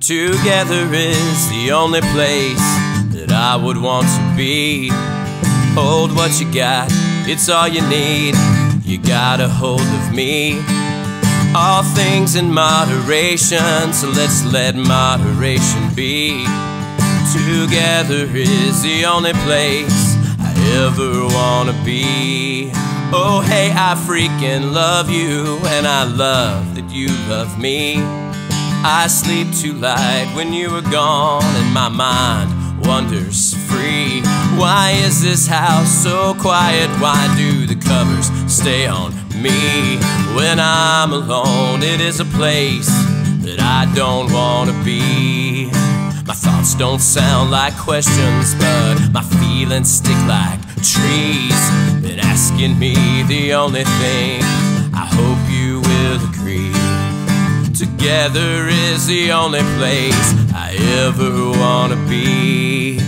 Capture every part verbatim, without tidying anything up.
Together is the only place that I would want to be. Hold what you got, it's all you need. You got a hold of me. All things in moderation, so let's let moderation be. Together is the only place I ever wanna be. Oh hey, I freaking love you, and I love that you love me. I sleep too light when you are gone, and my mind wanders free. Why is this house so quiet? Why do the covers stay on me? When I'm alone, it is a place that I don't wanna be. My thoughts don't sound like questions, but my feelings stick like trees. Been asking me the only thing, I hope you will agree. Together is the only place I ever wanna be.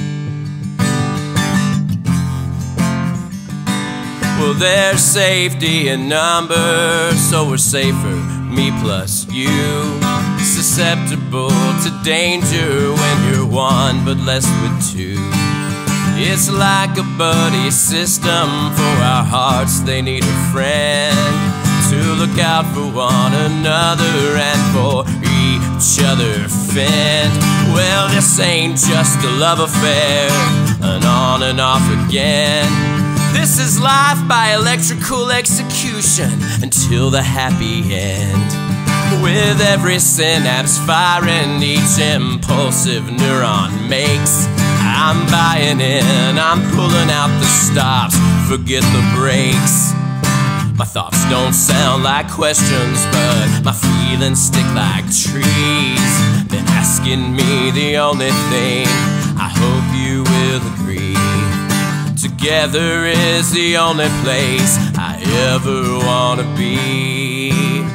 Well, there's safety in numbers, so we're safer, me plus you. Susceptible to danger when you're one, but less with two. It's like a buddy system for our hearts, they need a friend to look out for one another and for each other fend. Well, this ain't just a love affair, an on and off again. This is life by electrical execution until the happy end. With every synapse firing, each impulsive neuron makes. I'm buying in, I'm pulling out the stops, forget the brakes. My thoughts don't sound like questions, but my feelings stick like trees. Been asking me the only thing, I hope you will agree. Together is the only place I ever wanna be.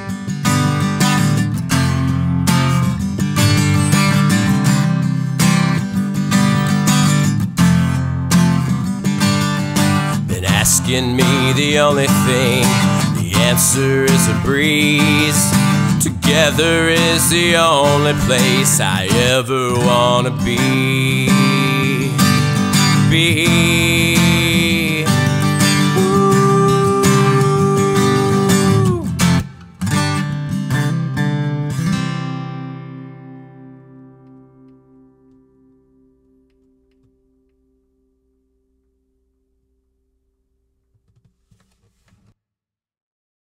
Asking me the only thing, the answer is a breeze. Together is the only place I ever wanna be. Be.